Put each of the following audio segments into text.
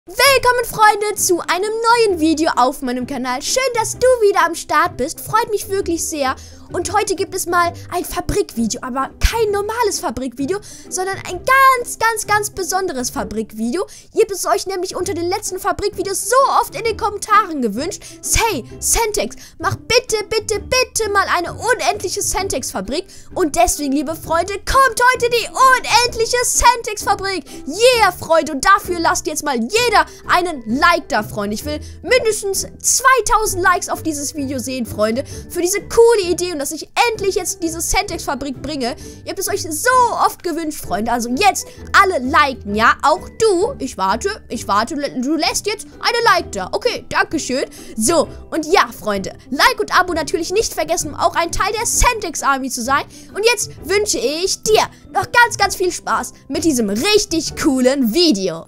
Willkommen, Freunde, zu einem neuen Video auf meinem Kanal. Schön, dass du wieder am Start bist. Freut mich wirklich sehr. Und heute gibt es mal ein Fabrikvideo, aber kein normales Fabrikvideo, sondern ein ganz besonderes Fabrikvideo. Ihr habt es euch nämlich unter den letzten Fabrikvideos so oft in den Kommentaren gewünscht. Hey, Sentex, mach bitte mal eine unendliche Sentex-Fabrik. Und deswegen, liebe Freunde, kommt heute die unendliche Sentex-Fabrik. Yeah, Freunde, und dafür lasst jetzt mal jeder einen Like da, Freunde. Ich will mindestens 2000 Likes auf dieses Video sehen, Freunde, für diese coole Idee und dass ich endlich jetzt diese Sentex-Fabrik bringe. Ihr habt es euch so oft gewünscht, Freunde. Also jetzt alle liken, ja? Auch du. Ich warte. Du lässt jetzt eine Like da. Okay, dankeschön. So, und ja, Freunde, Like und Abo natürlich nicht vergessen, um auch ein Teil der Sentex Army zu sein. Und jetzt wünsche ich dir noch ganz viel Spaß mit diesem richtig coolen Video.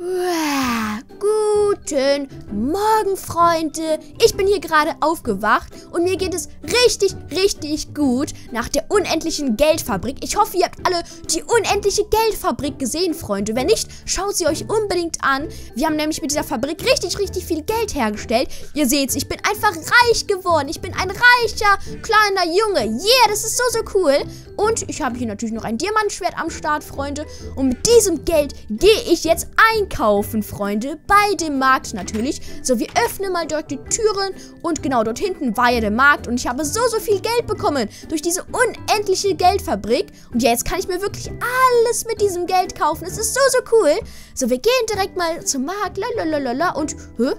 Guten Morgen, Freunde. Ich bin hier gerade aufgewacht und mir geht es richtig gut nach der unendlichen Geldfabrik. Ich hoffe, ihr habt alle die unendliche Geldfabrik gesehen, Freunde. Wenn nicht, schaut sie euch unbedingt an. Wir haben nämlich mit dieser Fabrik richtig viel Geld hergestellt. Ihr seht's, ich bin einfach reich geworden. Ich bin ein reicher, kleiner Junge. Yeah, das ist so cool. Und ich habe hier natürlich noch ein Diamantschwert am Start, Freunde. Und mit diesem Geld gehe ich jetzt einkaufen, Freunde. Bei dem Markt natürlich. So, wir öffnen mal dort die Türen. Und genau dort hinten war ja der Markt. Und ich habe so viel Geld bekommen durch diese unendliche Geldfabrik. Und ja, jetzt kann ich mir wirklich alles mit diesem Geld kaufen. Es ist so cool. So, wir gehen direkt mal zum Markt. Lalalala. Und,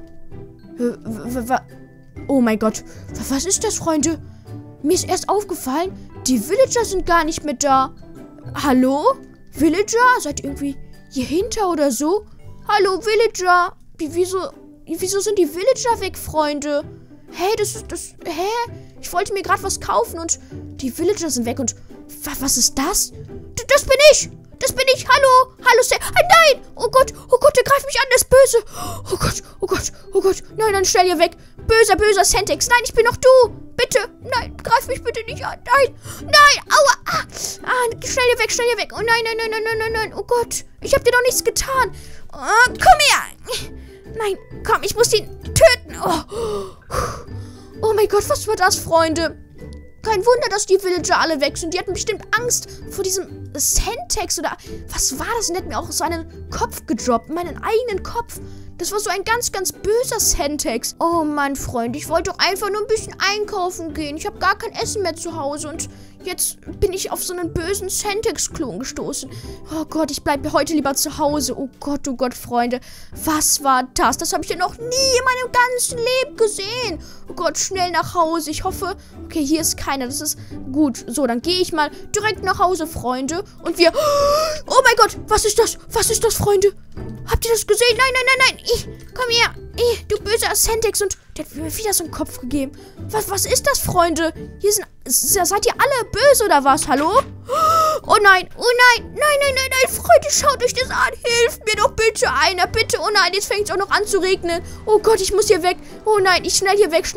oh mein Gott. Was ist das, Freunde? Mir ist erst aufgefallen, die Villager sind gar nicht mehr da. Hallo? Villager? Seid ihr irgendwie hier hinter oder so? Hallo, Villager. Wieso sind die Villager weg, Freunde? Hä, ich wollte mir gerade was kaufen und die Villager sind weg und was ist das? Das bin ich! Hallo! Hallo, nein! Oh Gott, der greift mich an, der ist böse! Oh Gott, nein, schnell hier weg! Böser Sentex, nein, ich bin noch du! Bitte, nein, greif mich bitte nicht an! Nein, aua! Schnell hier weg! Oh nein! Oh Gott, ich hab dir doch nichts getan! Komm her! Nein, komm, ich muss ihn töten! Oh mein Gott, was war das, Freunde? Kein Wunder, dass die Villager alle weg sind. Die hatten bestimmt Angst vor diesem Sentex oder was war das? Und der hat mir auch so einen Kopf gedroppt, meinen eigenen Kopf. Das war so ein ganz böser Sentex. Oh Mann, Freund, ich wollte doch einfach nur ein bisschen einkaufen gehen. Ich habe gar kein Essen mehr zu Hause und jetzt bin ich auf so einen bösen Sentex-Klon gestoßen. Oh Gott, ich bleibe heute lieber zu Hause. Oh Gott, Freunde. Was war das? Das habe ich ja noch nie in meinem ganzen Leben gesehen. Oh Gott, schnell nach Hause. Ich hoffe, okay, hier ist keiner. Das ist gut. So, dann gehe ich mal direkt nach Hause, Freunde. Und wir... Oh mein Gott, was ist das? Was ist das, Freunde? Habt ihr das gesehen? Nein. Komm her. Du böser Sentex. Und der hat mir wieder so einen Kopf gegeben. Was ist das, Freunde? Seid ihr alle böse oder was? Hallo? Oh nein. Nein, Freunde, schaut euch das an. Hilft mir doch bitte einer. Bitte. Oh nein, jetzt fängt es auch noch an zu regnen. Oh Gott, ich muss hier weg. Oh nein, schnell hier weg.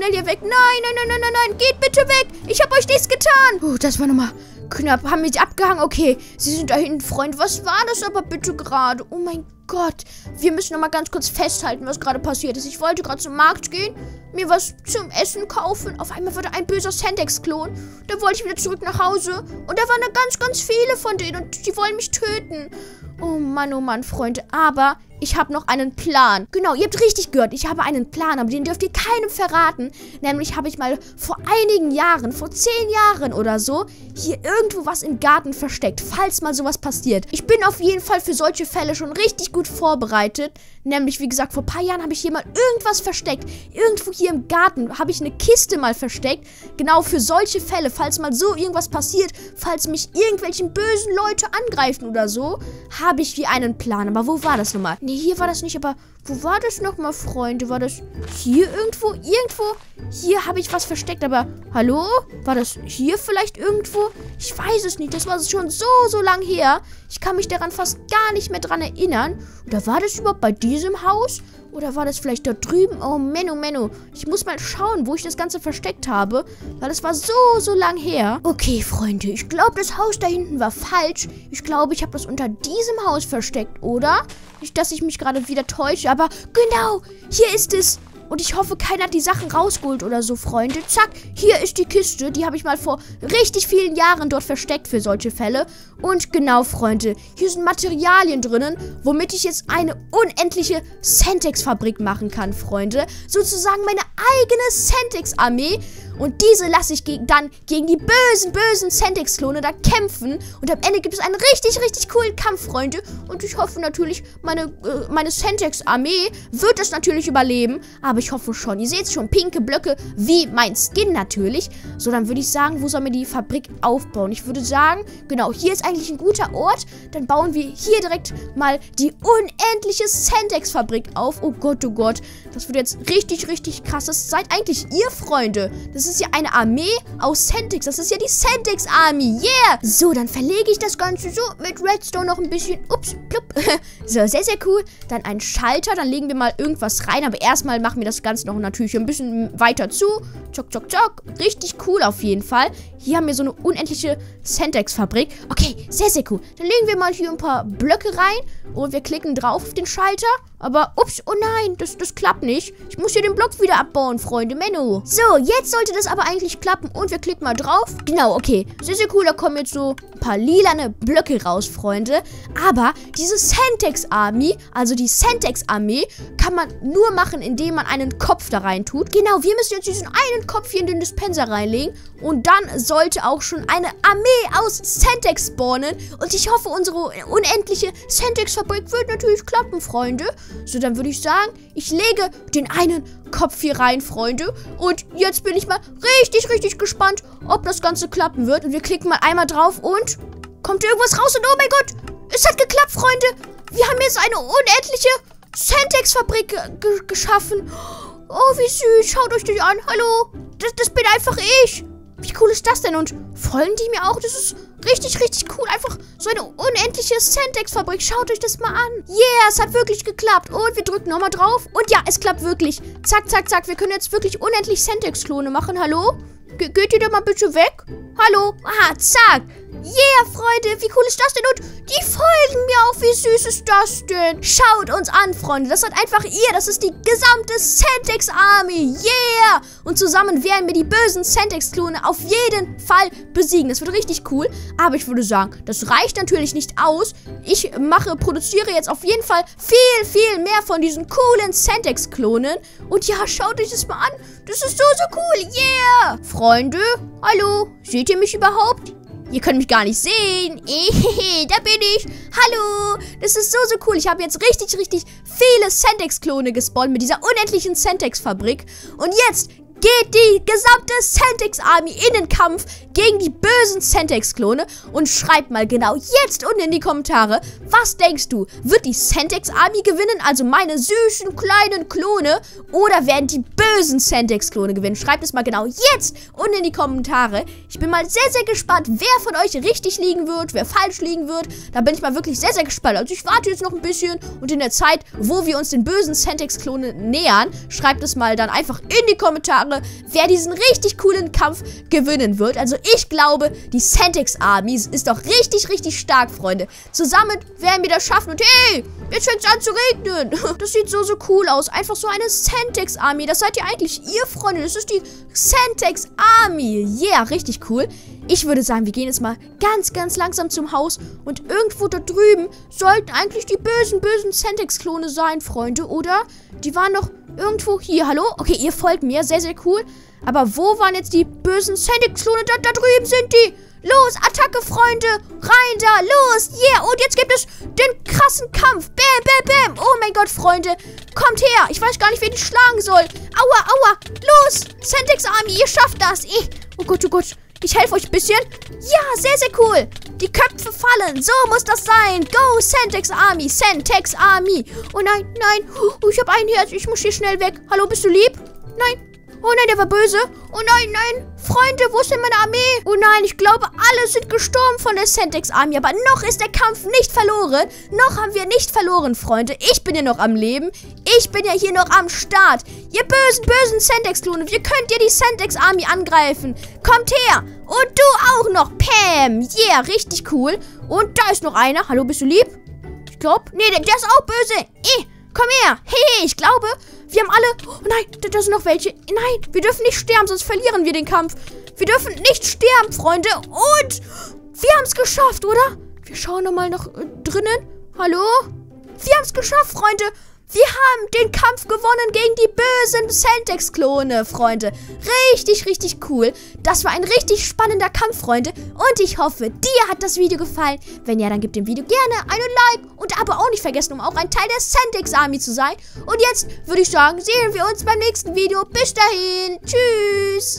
Nein. Geht bitte weg. Ich habe euch nichts getan. Das war nochmal knapp. Haben wir sie abgehangen? Okay, sie sind da hinten, Freund. Was war das aber bitte gerade? Oh mein Gott. Wir müssen nochmal ganz kurz festhalten, was gerade passiert ist. Ich wollte gerade zum Markt gehen, mir was zum Essen kaufen. Auf einmal war da ein böser Sentex-Klon. Da wollte ich wieder zurück nach Hause. Und da waren da ganz viele von denen und die wollen mich töten. Oh Mann, Freunde. Aber ich habe noch einen Plan. Genau, ihr habt richtig gehört. Ich habe einen Plan, aber den dürft ihr keinem verraten. Nämlich habe ich mal vor einigen Jahren, vor 10 Jahren oder so, hier irgendwo was im Garten versteckt, falls mal sowas passiert. Ich bin auf jeden Fall für solche Fälle schon richtig gut vorbereitet. Nämlich, wie gesagt, vor ein paar Jahren habe ich hier mal irgendwas versteckt. Irgendwo hier im Garten habe ich eine Kiste mal versteckt. Genau für solche Fälle, falls mal so irgendwas passiert, falls mich irgendwelchen bösen Leute angreifen oder so, habe ich hier einen Plan. Aber wo war das nochmal? Nee, hier war das nicht, aber wo war das nochmal, Freunde? War das hier irgendwo? Hier habe ich was versteckt, aber hallo? War das hier vielleicht irgendwo? Ich weiß es nicht, das war schon so lang her. Ich kann mich daran fast gar nicht mehr dran erinnern. Oder war das überhaupt bei diesem Haus? Oder war das vielleicht dort drüben? Oh, Menno, Menno. Ich muss mal schauen, wo ich das Ganze versteckt habe. Weil das war so lang her. Okay, Freunde. Ich glaube, das Haus da hinten war falsch. Ich glaube, ich habe das unter diesem Haus versteckt, oder? Nicht, dass ich mich gerade wieder täusche, aber genau, hier ist es. Und ich hoffe, keiner hat die Sachen rausgeholt oder so, Freunde. Zack, hier ist die Kiste. Die habe ich mal vor richtig vielen Jahren dort versteckt für solche Fälle. Und genau, Freunde, hier sind Materialien drinnen, womit ich jetzt eine unendliche Sentex-Fabrik machen kann, Freunde. Sozusagen meine eigene Sentex-Armee. Und diese lasse ich dann gegen die bösen Sentex-Klone da kämpfen. Und am Ende gibt es einen richtig coolen Kampf, Freunde. Und ich hoffe natürlich, meine Sentex-Armee wird das natürlich überleben. Aber ich hoffe schon. Ihr seht schon, pinke Blöcke wie mein Skin natürlich. So, dann würde ich sagen, wo sollen wir die Fabrik aufbauen? Ich würde sagen, genau, hier ist eigentlich ein guter Ort. Dann bauen wir hier direkt mal die unendliche Sentex-Fabrik auf. Oh Gott, oh Gott. Das wird jetzt richtig krass. Das seid eigentlich ihr, Freunde. Das ist ja eine Armee aus Sentex. Das ist ja die Sentex Army. Yeah! So, dann verlege ich das Ganze so mit Redstone noch ein bisschen. Ups, plupp. So, sehr cool. Dann ein Schalter. Dann legen wir mal irgendwas rein. Aber erstmal machen wir das Ganze noch natürlich ein bisschen weiter zu. Zock. Richtig cool auf jeden Fall. Hier haben wir so eine unendliche Sentex-Fabrik. Okay, sehr cool. Dann legen wir mal hier ein paar Blöcke rein. Und wir klicken drauf auf den Schalter. Aber, ups, oh nein, das klappt nicht. Ich muss hier den Block wieder abbauen, Freunde. Menno. So, jetzt sollte das aber eigentlich klappen. Und wir klicken mal drauf. Genau, okay. Sehr cool. Da kommen jetzt so ein paar lilane Blöcke raus, Freunde. Aber diese Sentex-Army, also die Sentex-Armee, kann man nur machen, indem man einen Kopf da rein tut. Genau, wir müssen jetzt diesen einen Kopf hier in den Dispenser reinlegen. Und dann sollte auch schon eine Armee aus Sentex spawnen. Und ich hoffe, unsere unendliche Sentex-Fabrik wird natürlich klappen, Freunde. So, dann würde ich sagen, ich lege den einen Kopf hier rein, Freunde. Und jetzt bin ich mal richtig gespannt, ob das Ganze klappen wird. Und wir klicken mal einmal drauf und kommt irgendwas raus. Und oh mein Gott, es hat geklappt, Freunde. Wir haben jetzt eine unendliche Sentex-Fabrik geschaffen. Oh, wie süß. Schaut euch das an. Hallo. Das bin einfach ich. Wie cool ist das denn? Und folgen die mir auch? Das ist richtig cool. Einfach so eine unendliche Sentex-Fabrik. Schaut euch das mal an. Yeah, es hat wirklich geklappt. Und wir drücken nochmal drauf. Und ja, es klappt wirklich. Zack. Wir können jetzt wirklich unendlich Sentex-Klone machen. Hallo? Geht ihr da mal bitte weg? Hallo? Aha, zack. Yeah, Freunde, wie cool ist das denn? Und die folgen mir auch. Wie süß ist das denn? Schaut uns an, Freunde. Das seid einfach ihr. Das ist die gesamte Sentex Army. Yeah! Und zusammen werden wir die bösen Sentex-Klone auf jeden Fall besiegen. Das wird richtig cool. Aber ich würde sagen, das reicht natürlich nicht aus. Ich produziere jetzt auf jeden Fall viel mehr von diesen coolen Sentex-Klonen. Und ja, schaut euch das mal an. Das ist so cool. Yeah! Freunde, hallo. Seht ihr mich überhaupt? Ihr könnt mich gar nicht sehen. Da bin ich. Hallo. Das ist so cool. Ich habe jetzt richtig viele Sentex-Klone gespawnt mit dieser unendlichen Sentex-Fabrik. Und jetzt geht die gesamte Sentex-Army in den Kampf gegen die bösen Sentex-Klone. Und schreibt mal genau jetzt unten in die Kommentare, was denkst du? Wird die Sentex-Army gewinnen, also meine süßen kleinen Klone? Oder werden die bösen Sentex-Klone gewinnen? Schreibt es mal genau jetzt unten in die Kommentare. Ich bin mal sehr gespannt, wer von euch richtig liegen wird, wer falsch liegen wird. Da bin ich mal wirklich sehr gespannt. Also ich warte jetzt noch ein bisschen und in der Zeit, wo wir uns den bösen Sentex-Klonen nähern, schreibt es mal dann einfach in die Kommentare, wer diesen richtig coolen Kampf gewinnen wird. Also ich glaube, die Sentex-Army ist doch richtig stark, Freunde. Zusammen werden wir das schaffen. Und hey, jetzt fängt es an zu regnen. Das sieht so cool aus. Einfach so eine Sentex-Army. Das seid ihr eigentlich ihr, Freunde. Das ist die Sentex-Army. Yeah, richtig cool. Ich würde sagen, wir gehen jetzt mal ganz langsam zum Haus. Und irgendwo da drüben sollten eigentlich die bösen Sentex-Klone sein, Freunde, oder? Die waren doch irgendwo hier. Hallo? Okay, ihr folgt mir. Sehr cool. Aber wo waren jetzt die bösen Sentex-Klone? Da drüben sind die. Los, Attacke, Freunde. Rein da, los. Yeah, und jetzt gibt es den krassen Kampf. Bam. Oh mein Gott, Freunde. Kommt her. Ich weiß gar nicht, wen ich schlagen soll. Aua. Los, Sentex-Army, ihr schafft das. Oh Gott. Ich helfe euch ein bisschen. Ja, sehr cool. Die Köpfe fallen. So muss das sein. Go, Sentex Army. Oh nein. Oh, ich habe ein Herz. Ich muss hier schnell weg. Hallo, bist du lieb? Nein. Oh nein, der war böse. Oh nein, nein. Freunde, wo ist denn meine Armee? Oh nein, ich glaube, alle sind gestorben von der Sentex Army. Aber noch ist der Kampf nicht verloren. Noch haben wir nicht verloren, Freunde. Ich bin ja noch am Leben. Ich bin ja hier noch am Start. Ihr bösen Sentex-Klone, wir könnt ihr die Sentex Army angreifen. Kommt her. Und du auch noch, Pam. Yeah, richtig cool. Und da ist noch einer. Hallo, bist du lieb? Ich glaube, nee, der ist auch böse. Komm her. Hey, ich glaube, wir haben alle... Oh nein, da sind noch welche. Nein, wir dürfen nicht sterben, sonst verlieren wir den Kampf. Wir dürfen nicht sterben, Freunde. Und wir haben es geschafft, oder? Wir schauen nochmal noch drinnen. Hallo? Wir haben es geschafft, Freunde. Wir haben den Kampf gewonnen gegen die bösen Sentex-Klone, Freunde. Richtig, richtig cool. Das war ein richtig spannender Kampf, Freunde. Und ich hoffe, dir hat das Video gefallen. Wenn ja, dann gib dem Video gerne einen Like und Abo auch nicht vergessen, um auch ein Teil der Sentex Army zu sein. Und jetzt würde ich sagen, sehen wir uns beim nächsten Video. Bis dahin. Tschüss.